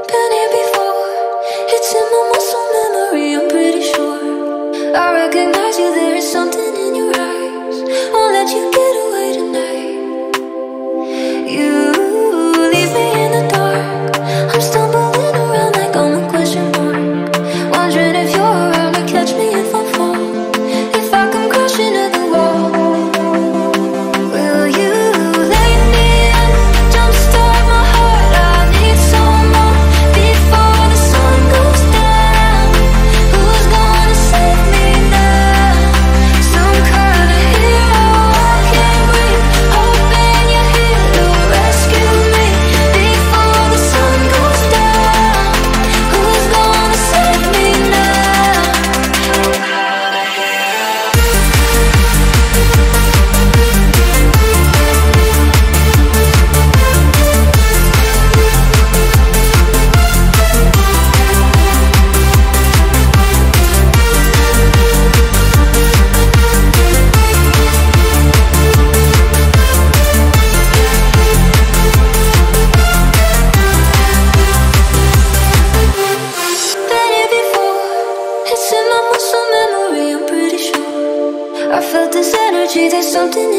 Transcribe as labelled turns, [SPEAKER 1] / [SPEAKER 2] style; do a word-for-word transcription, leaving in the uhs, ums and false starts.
[SPEAKER 1] Been here before. It's in my muscle memory, I'm pretty sure. I recognize you, there is something in your eyes. Won't let you get away tonight. You leave me in the dark. I'm stumbling around like I'm a question mark. Wondering if you're around to catch me if I fall. If I come crashing to the wall. Will you lay me in? Jumpstart my heart. I need someone before the sun goes down. Who's gonna save me now? Some kind of hero I can't breathe. Hoping you're here to rescue me before the sun goes down. Who's gonna save me now? Some kind of hero. Been here before. It's in my muscle memory, I'm pretty sure. I felt this energy, there's something